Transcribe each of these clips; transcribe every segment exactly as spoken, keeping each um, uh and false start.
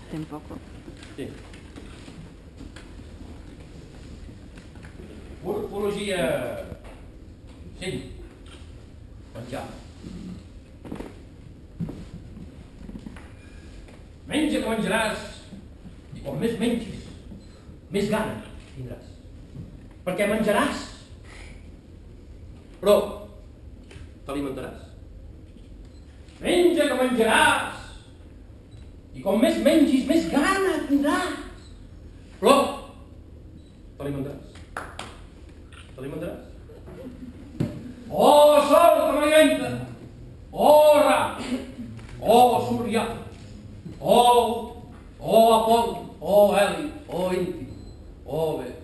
Tampoco. Sí. Morfologia cinc. Menjar. Menja que menjaràs, i com més mengis, més gana tindràs. Perquè menjaràs, però t'alimentaràs. Menja que menjaràs, i com més mengis, més gana tindràs. Però t'alimentaràs. T'alimentaràs. Oh, sol que m'alimenta! Oh, Ra! Oh, Súria! Oh, oh, Apol! Oh, Heli! Oh, Inti! Oh, bé!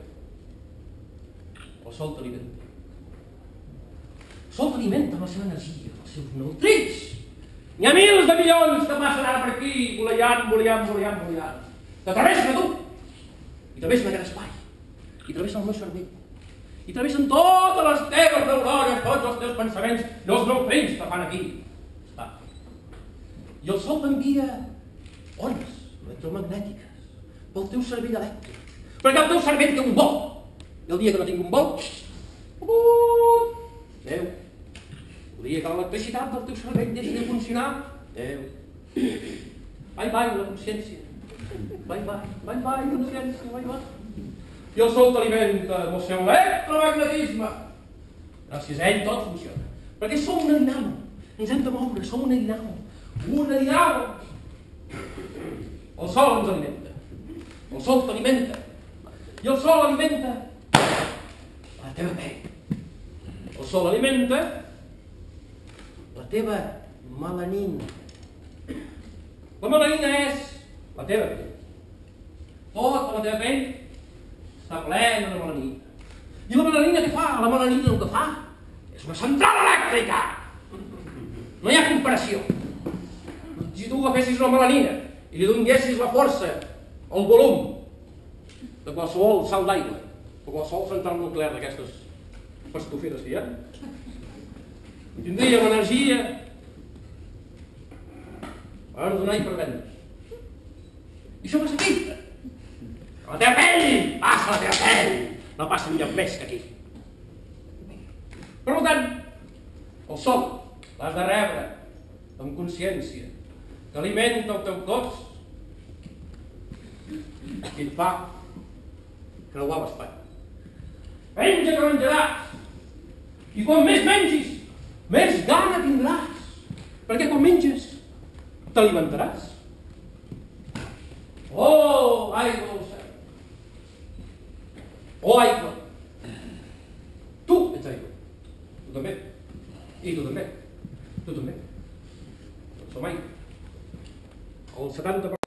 El sol t'alimenta. El sol t'alimenta amb la seva energia, amb els seus neutrins. N'hi ha mils de milions que passen ara per aquí, voleiant, voleiant, voleiant, voleiant. Que travessen a tu. I travessen aquest espai. I travessen el meu cervell. I travessen totes les teves neurònies, tots els teus pensaments, i els neutrins que fan aquí. Va. I el sol t'envia ones electromagnètiques pel teu cervell elèctric. Perquè el teu cervell té un vol. I el dia que no tingui un vol, uh, adéu. El dia que l'electricitat del teu cervell deixi de funcionar, adéu. Bye bye, la consciència. Bye bye, bye bye, consciència, bye bye. I el sol t'alimenta amb el seu electromagnetisme. Gràcies a ell tot funciona. Perquè som una dinamo. Ens hem de moure, som una dinamo. Una dinamo. El sol ens alimenta. El sol t'alimenta. I el sol alimenta la teva pell. El sol alimenta la teva melanina. La melanina és la teva pell. Tota la teva pell està plena de melanina. I la melanina què fa? La melanina el que fa és una central elèctrica. No hi ha comparació. Si tu agafessis una melanina i li donessis la força, el volum de qualsevol salt d'aigua o qualsevol central nuclear d'aquestes pastoferes que hi ha, tindríem energia per donar i per vendre. I això passa aquí. A la teva pell! Passa a la teva pell! No passa enlloc més que aquí. Per tant, el sol l'has de rebre amb consciència, que alimenta el teu cos i et fa creuar l'espai. Menja que menjaràs! I quan més mengis, més gana tindràs. Perquè quan menges, t'alimentaràs. Oh, aigua del cel. Oh, aigua. Tu ets aigua. Tu també. I tu també. Tu també. Tots som aigua. El setanta per cent